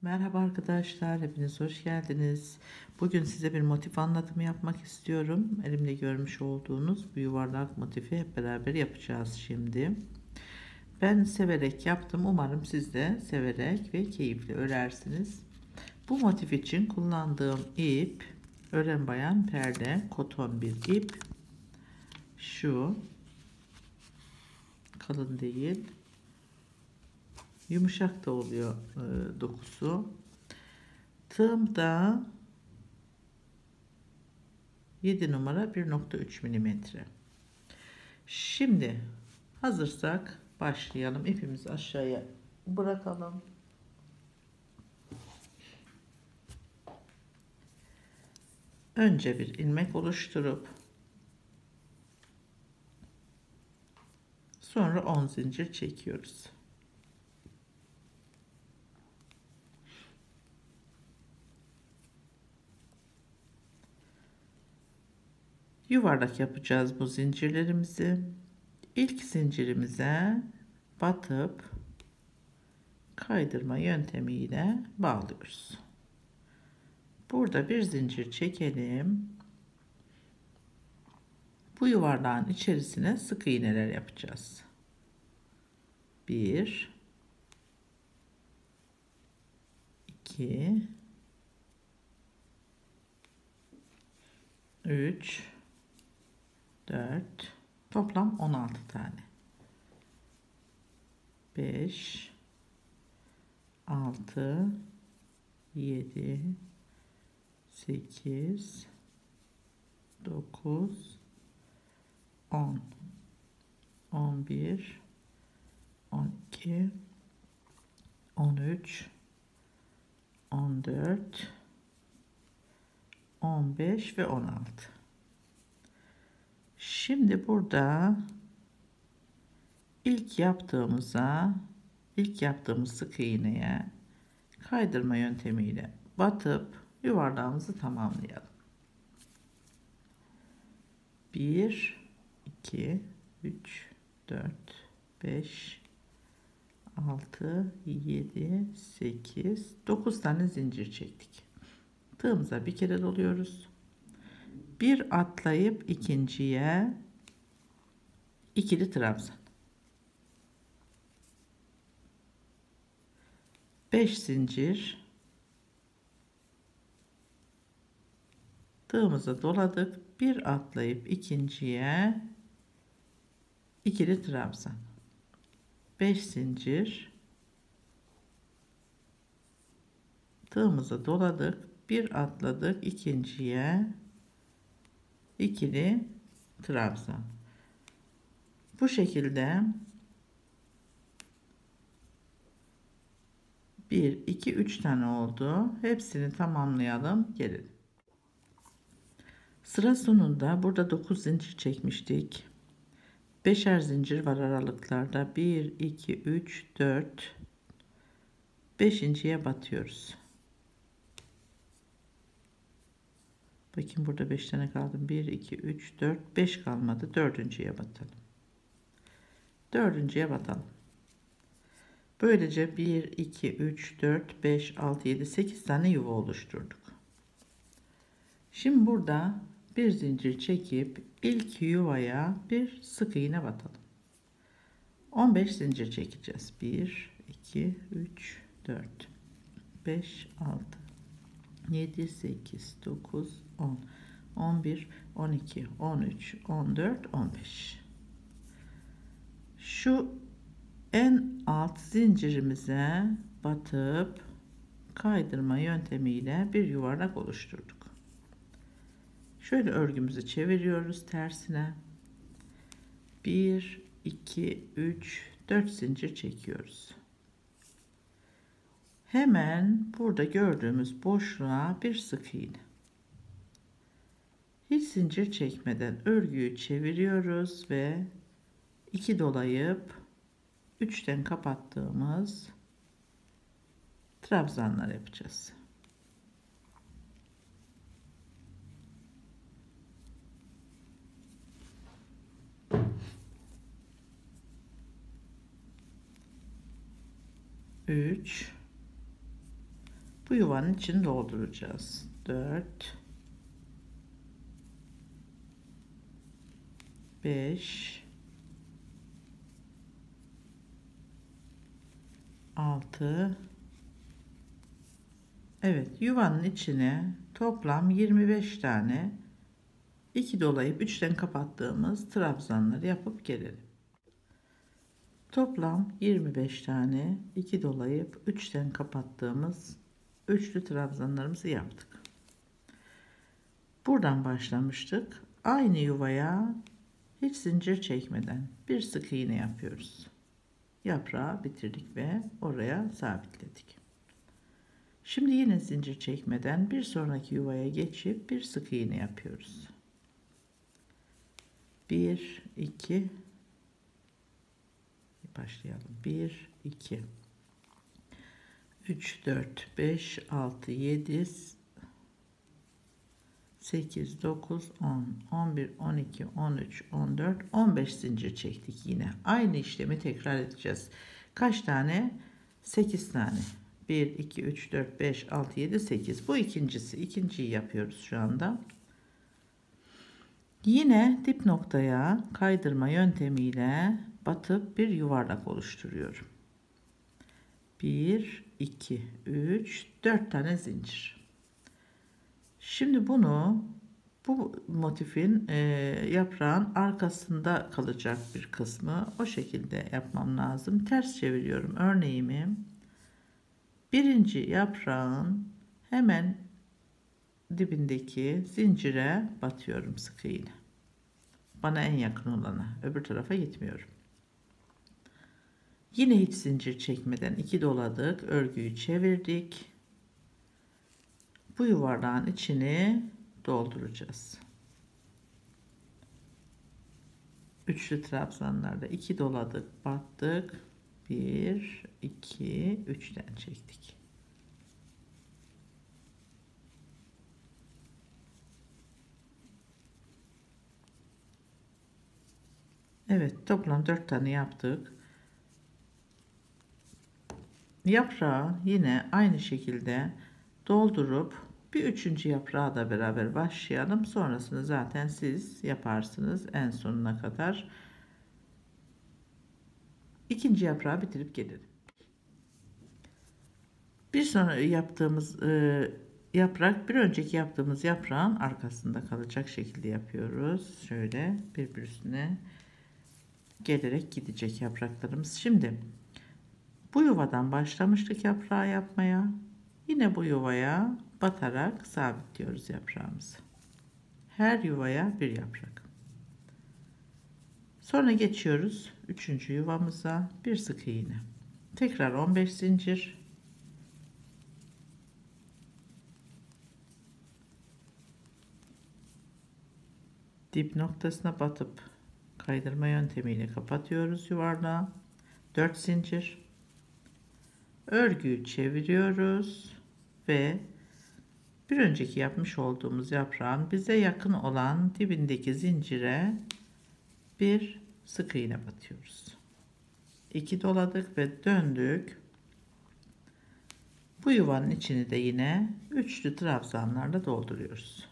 Merhaba arkadaşlar, hepiniz hoş geldiniz. Bugün size bir motif anlatımı yapmak istiyorum. Elimde görmüş olduğunuz bu yuvarlak motifi hep beraber yapacağız şimdi. Ben severek yaptım. Umarım siz de severek ve keyifli örersiniz. Bu motif için kullandığım ip ören bayan perde, koton bir ip. Şu kalın değil, yumuşak da oluyor dokusu. Tığım da 7 numara 1,3 milimetre. Şimdi hazırsak başlayalım. İpimizi aşağıya bırakalım. Önce bir ilmek oluşturup sonra 10 zincir çekiyoruz. Yuvarlak yapacağız bu zincirlerimizi. İlk zincirimize batıp kaydırma yöntemiyle bağlıyoruz. Burada bir zincir çekelim. Bu yuvarlağın içerisine sık iğneler yapacağız. 1 2 3 4 toplam 16 tane. 5 6 7 8 9 10 11 12 13 14 15 ve 16. Şimdi burada ilk yaptığımız sık iğneye kaydırma yöntemiyle batıp yuvarlağımızı tamamlayalım. 1 2 3 4 5 6 7 8 9 tane zincir çektik. Tığımıza bir kere doluyoruz. Bir atlayıp ikinciye ikili trabzan. 5 zincir. Tığımıza doladık. Bir atlayıp ikinciye ikili trabzan. 5 zincir. Tığımıza doladık. Bir atladık ikinciye ikili trabzan. Bu şekilde 1 2 3 tane oldu. Hepsini tamamlayalım. Gelelim. Sıra sonunda burada 9 zincir çekmiştik. 5'er zincir var aralıklarda. 1 2 3 4 5.'ye batıyoruz. Bakın burada 5 tane kaldı. 1 2 3 4 5 kalmadı. 4.'ye batalım. 4.'ye batalım. Böylece 1 2 3 4 5 6 7 8 tane yuva oluşturduk. Şimdi burada bir zincir çekip ilk yuvaya bir sık iğne batalım. 15 zincir çekeceğiz. 1 2 3 4 5 6 7 8 9 10 11 12 13 14 15. Şu en alt zincirimize batıp kaydırma yöntemiyle bir yuvarlak oluşturduk. Şöyle örgümüzü çeviriyoruz tersine. 1 2 3 4 zincir çekiyoruz. Hemen burada gördüğümüz boşluğa bir sık iğne. Hiç zincir çekmeden örgüyü çeviriyoruz ve 2 dolayıp 3'ten kapattığımız trabzanlar yapacağız. Üç, Bu yuvanın içini dolduracağız. 4 5 6. Evet, yuvanın içine toplam 25 tane 2 dolayıp 3'ten kapattığımız trabzanları yapıp gelelim. Toplam 25 tane 2 dolayıp 3'ten kapattığımız üçlü trabzanlarımızı yaptık. Buradan başlamıştık. Aynı yuvaya hiç zincir çekmeden bir sık iğne yapıyoruz. Yaprağı bitirdik ve oraya sabitledik. Şimdi yine zincir çekmeden bir sonraki yuvaya geçip bir sık iğne yapıyoruz. 1 2 başlayalım. 1 2 3 4 5 6 7 8 9 10 11 12 13 14 15 zincir çektik. Yine aynı işlemi tekrar edeceğiz. Kaç tane? 8 tane. 1 2 3 4 5 6 7 8. Bu ikincisi. İkinciyi yapıyoruz şu anda. Yine dip noktaya kaydırma yöntemiyle batıp bir yuvarlak oluşturuyorum. 1 2 3 4 tane zincir. Şimdi bunu bu motifin yaprağın arkasında kalacak bir kısmı o şekilde yapmam lazım. Ters çeviriyorum örneğimi. Birinci yaprağın hemen dibindeki zincire batıyorum sık iğne. Bana en yakın olana, öbür tarafa gitmiyorum. Yine hiç zincir çekmeden 2 doladık, örgüyü çevirdik. Bu yuvarlağın içini dolduracağız. Üçlü trabzanlarda 2 doladık, battık. 1 2 3'ten çektik. Evet, toplam 4 tane yaptık. Yaprağı yine aynı şekilde doldurup bir üçüncü yaprağı da beraber başlayalım. Sonrasını zaten siz yaparsınız en sonuna kadar. İkinci yaprağı bitirip gelelim. Bir sonra yaptığımız yaprak bir önceki yaptığımız yaprağın arkasında kalacak şekilde yapıyoruz. Şöyle birbir üstüne gelerek gidecek yapraklarımız. Şimdi bu yuvadan başlamıştık yaprağı yapmaya. Yine bu yuvaya batarak sabitliyoruz yaprağımızı. Her yuvaya bir yaprak. Sonra geçiyoruz 3. yuvamıza, bir sık iğne. Tekrar 15 zincir. Dip noktasına batıp kaydırma yöntemiyle kapatıyoruz yuvarlağı. 4 zincir. Örgüyü çeviriyoruz ve bir önceki yapmış olduğumuz yaprağın bize yakın olan dibindeki zincire bir sık iğne batıyoruz. 2 doladık ve döndük. Bu yuvanın içini de yine üçlü trabzanlarla dolduruyoruz.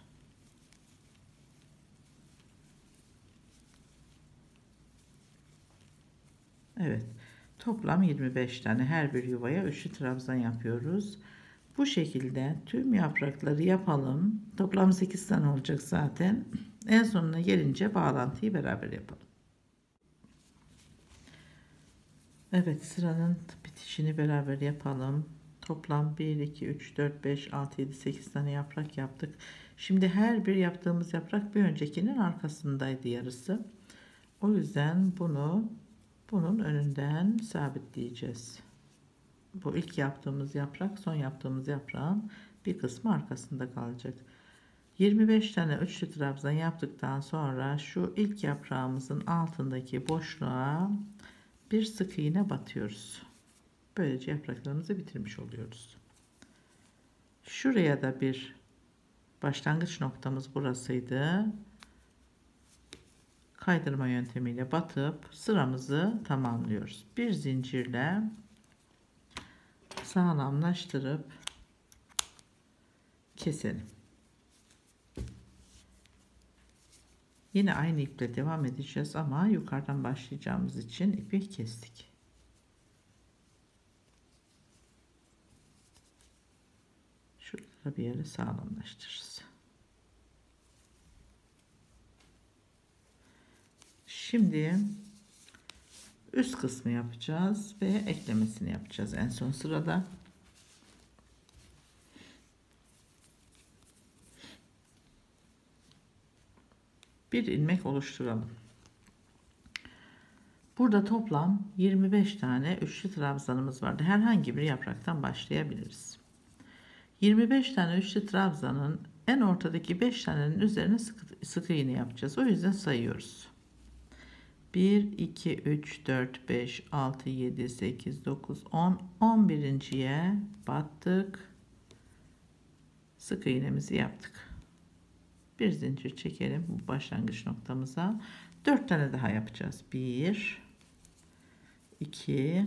Evet, toplam 25 tane her bir yuvaya üçlü trabzan yapıyoruz. Bu şekilde tüm yaprakları yapalım. Toplam 8 tane olacak zaten. En sonuna gelince bağlantıyı beraber yapalım. Evet, sıranın bitişini beraber yapalım. Toplam 1 2 3 4 5 6 7 8 tane yaprak yaptık. Şimdi her bir yaptığımız yaprak bir öncekinin arkasındaydı yarısı. O yüzden bunun önünden sabitleyeceğiz. Bu ilk yaptığımız yaprak son yaptığımız yaprağın bir kısmı arkasında kalacak. 25 tane üçlü trabzan yaptıktan sonra şu ilk yaprağımızın altındaki boşluğa bir sık iğne batıyoruz. Böylece yapraklarımızı bitirmiş oluyoruz. Şuraya da bir başlangıç noktamız burasıydı. Kaydırma yöntemiyle batıp sıramızı tamamlıyoruz. Bir zincirle sağlamlaştırıp keselim. Yine aynı iple devam edeceğiz ama yukarıdan başlayacağımız için ipi kestik. Şuraları bir yere sağlamlaştırırız. Şimdi üst kısmı yapacağız ve eklemesini yapacağız en son sırada. Bir ilmek oluşturalım. Burada toplam 25 tane üçlü trabzanımız vardı. Herhangi bir yapraktan başlayabiliriz. 25 tane üçlü trabzanın en ortadaki 5 tanenin üzerine sık iğne yapacağız. O yüzden sayıyoruz. 1, 2, 3, 4, 5, 6, 7, 8, 9, 10, 11.'ye battık. Sık iğnemizi yaptık. Bir zincir çekelim bu başlangıç noktamıza. 4 tane daha yapacağız. 1, 2,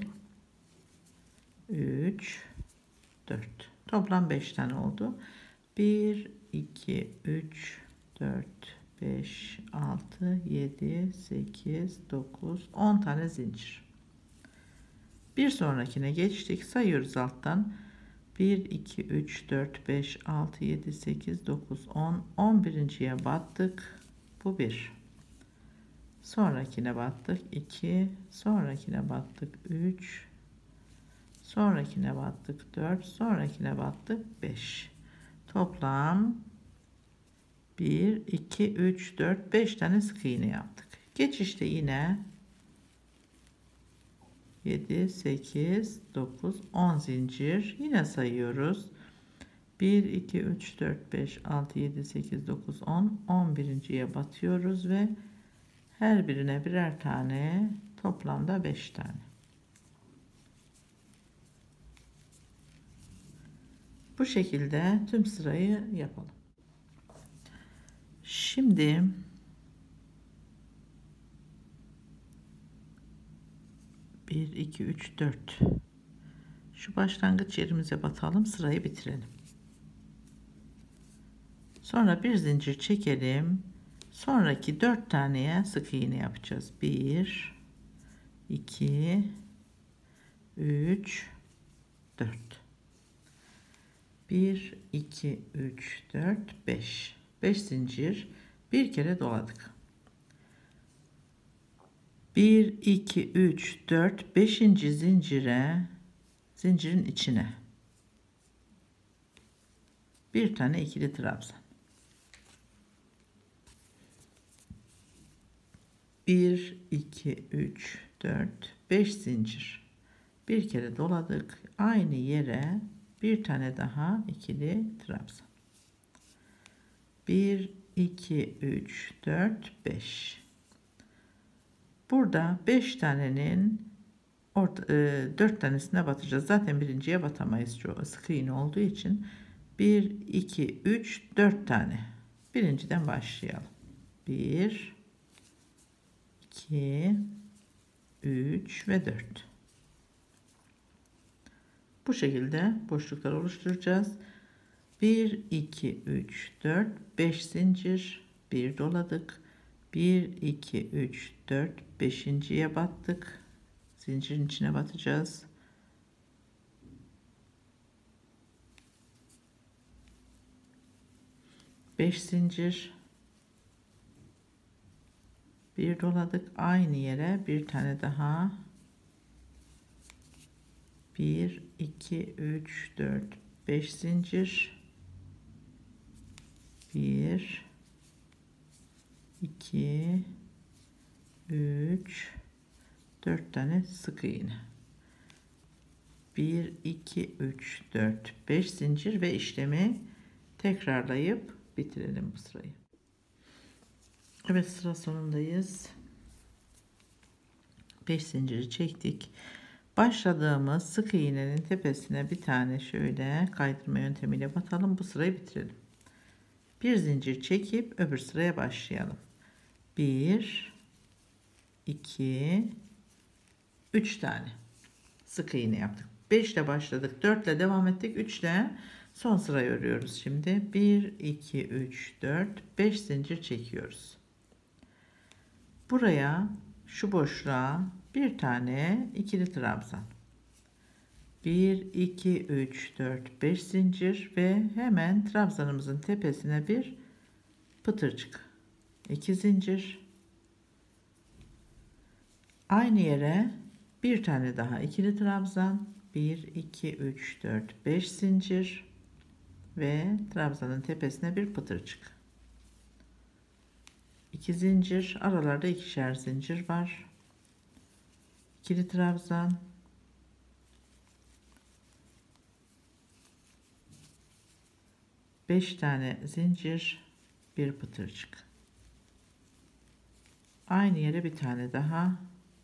3, 4. Toplam 5 tane oldu. 1, 2, 3, 4, 5, 6, 7, 8, 9, 10 tane zincir. Bir sonrakine geçtik. Sayıyoruz alttan. 1, 2, 3, 4, 5, 6, 7, 8, 9, 10, 11.'ye battık. Bu 1. Sonrakine battık. 2. Sonrakine battık. 3. Sonrakine battık. 4. Sonrakine battık. 5. Toplam 1, 2, 3, 4, 5 tane sık iğne yaptık. Geçişte yine 7, 8, 9, 10 zincir. Yine sayıyoruz. 1, 2, 3, 4, 5, 6, 7, 8, 9, 10. 11.'ye batıyoruz ve her birine birer tane, toplamda 5 tane. Bu şekilde tüm sırayı yapalım. Şimdi bir, iki, üç, dört. Şu başlangıç yerimize batalım, sırayı bitirelim. Sonra bir zincir çekelim. Sonraki 4 taneye sık iğne yapacağız. 1, 2, 3, 4. 1, 2, 3, 4, 5. 5 zincir. Bir kere doladık. 1, 2, 3, 4, 5. Zincirin içine bir tane ikili trabzan. 1, 2, 3, 4, 5 zincir. Bir kere doladık. Aynı yere bir tane daha ikili trabzan. 1, 2, 3, 4, 5. Burada 5 tanenin 4 tanesine batacağız. Zaten birinciye batamayız. Çok sık iğne olduğu için. 1, 2, 3, 4 tane. Birinciden başlayalım. 1, 2, 3 ve 4. Bu şekilde boşluklar oluşturacağız. 1, 2, 3, 4, 5 zincir. Bir doladık. 1, 2, 3, 4, 5.'ye battık. Zincirin içine batacağız. 5 zincir. Bir doladık. Aynı yere bir tane daha. 1, 2, 3, 4, 5 zincir. 1, 2, 3, 4 tane sık iğne. 1, 2, 3, 4, 5 zincir ve işlemi tekrarlayıp bitirelim bu sırayı. Evet, sıra sonundayız. 5 zinciri çektik. Başladığımız sık iğnenin tepesine bir tane şöyle kaydırma yöntemiyle batalım. Bu sırayı bitirelim. Bir zincir çekip öbür sıraya başlayalım. 1, 2, 3 tane sık iğne yaptık. 5 ile başladık. 4 ile devam ettik. 3 ile Son sırayı örüyoruz şimdi. 1 2 3 4 5 zincir çekiyoruz. Buraya, şu boşluğa bir tane ikili trabzan. 1 2 3 4 5 zincir ve hemen trabzanımızın tepesine bir pıtırcık. 2 zincir. Aynı yere bir tane daha ikili trabzan. 1 2 3 4 5 zincir ve trabzanın tepesine bir pıtırcık. 2 zincir, aralarda ikişer zincir var. İkili trabzan. 5 tane zincir, bir pıtırcık. Aynı yere bir tane daha.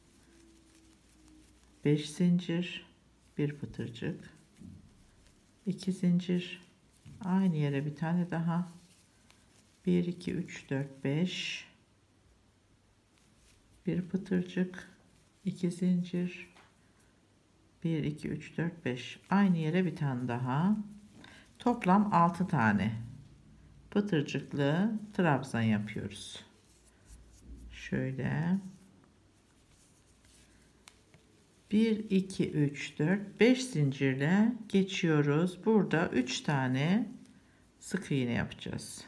5 zincir, bir pıtırcık. 2 zincir. Aynı yere bir tane daha. 1 2 3 4 5. Bir pıtırcık. 2 zincir. 1 2 3 4 5. Aynı yere bir tane daha. Toplam 6 tane pıtırcıklı trabzan yapıyoruz. Şöyle 1 2 3 4 5 zincirle geçiyoruz. Burada 3 tane sık iğne yapacağız.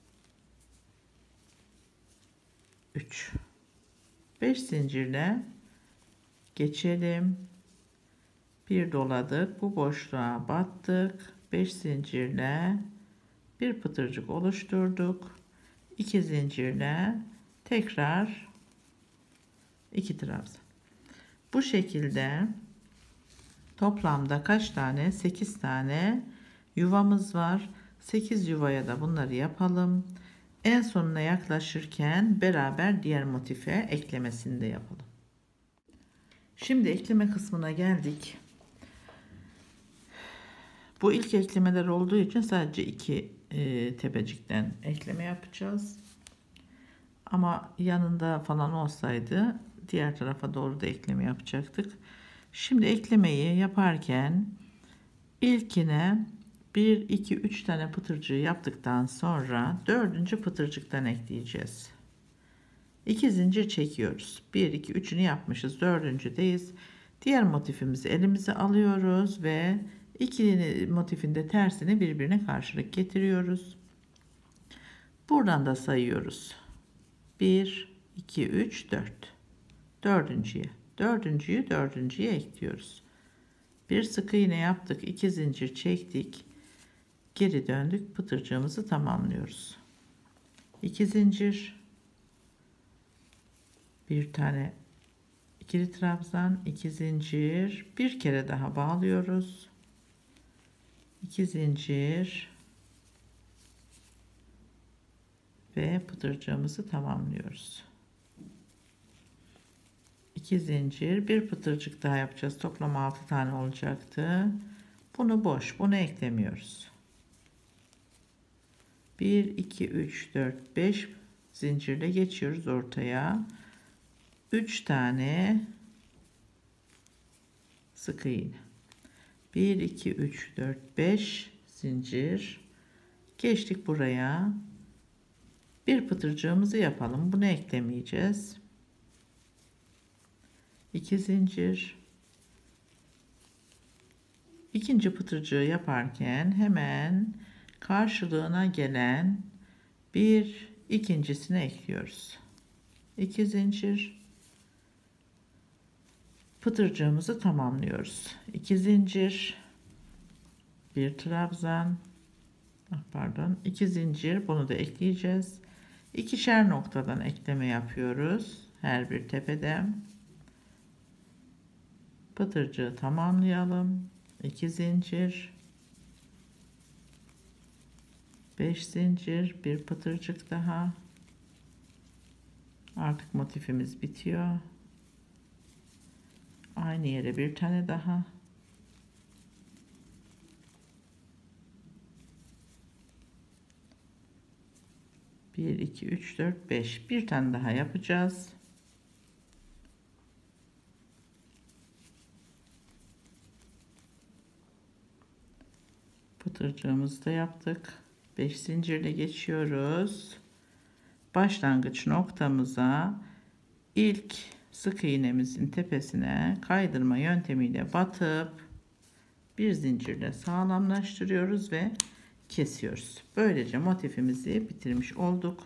3 5 zincirle geçelim. Bir doladık, bu boşluğa battık. 5 zincirle bir pıtırcık oluşturduk. 2 zincirle tekrar 2 trabzan. Bu şekilde toplamda kaç tane? 8 tane yuvamız var. 8 yuvaya da bunları yapalım. En sonuna yaklaşırken beraber diğer motife eklemesini de yapalım. Şimdi ekleme kısmına geldik. Bu ilk eklemeler olduğu için sadece 2 tepecikten ekleme yapacağız. Ama yanında falan olsaydı diğer tarafa doğru da ekleme yapacaktık. Şimdi eklemeyi yaparken ilkine 1 2 3 tane pıtırcığı yaptıktan sonra 4. pıtırcıktan ekleyeceğiz. 2 zincir çekiyoruz. 1 2 3'ünü yapmışız. 4.'deyiz. Diğer motifimizi elimize alıyoruz ve ikili motifin de tersini birbirine karşılık getiriyoruz. Buradan da sayıyoruz. 1 2 3 4. Dördüncüyü ekliyoruz. Bir sık iğne yaptık, 2 zincir çektik, geri döndük, pıtırcığımızı tamamlıyoruz. 2 zincir, bir tane ikili trabzan, 2 zincir, bir kere daha bağlıyoruz. 2 zincir ve pıtırcığımızı tamamlıyoruz. 2 zincir, bir pıtırcık daha yapacağız. Toplam 6 tane olacaktı. Bunu boş, bunu eklemiyoruz. 1 2 3 4 5 zincirle geçiyoruz ortaya. 3 tane sık iğne. 1 2 3 4 5 zincir geçtik buraya. Bir pıtırcığımızı yapalım. Bunu eklemeyeceğiz. 2 zincir. İkinci pıtırcığı yaparken hemen karşılığına gelen bir ikincisini ekliyoruz. 2 zincir. Pıtırcığımızı tamamlıyoruz. 2 zincir. Bir trabzan. Pardon. 2 zincir. Bunu da ekleyeceğiz. İkişer noktadan ekleme yapıyoruz. Her bir tepeden. Pıtırcığı tamamlayalım. 2 zincir, 5 zincir, bir pıtırcık daha. Artık motifimiz bitiyor. Aynı yere bir tane daha. Bir, iki, üç, dört, beş. Bir tane daha yapacağız. Pıtırcığımızı da yaptık. 5 zincirle geçiyoruz. Başlangıç noktamıza ilk sık iğnemizin tepesine kaydırma yöntemiyle batıp bir zincirle sağlamlaştırıyoruz ve kesiyoruz. Böylece motifimizi bitirmiş olduk.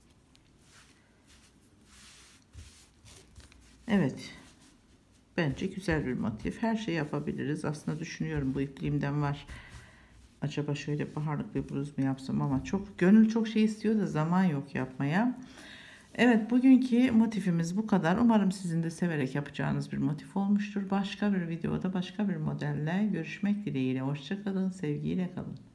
Evet. Bence güzel bir motif. Her şeyi yapabiliriz. Aslında düşünüyorum, bu ipliğimden var. Acaba şöyle baharlık bir bluz mu yapsam, ama çok gönül çok şey istiyor da zaman yok yapmaya. Evet, bugünkü motifimiz bu kadar. Umarım sizin de severek yapacağınız bir motif olmuştur. Başka bir videoda başka bir modelle görüşmek dileğiyle. Hoşça kalın, sevgiyle kalın.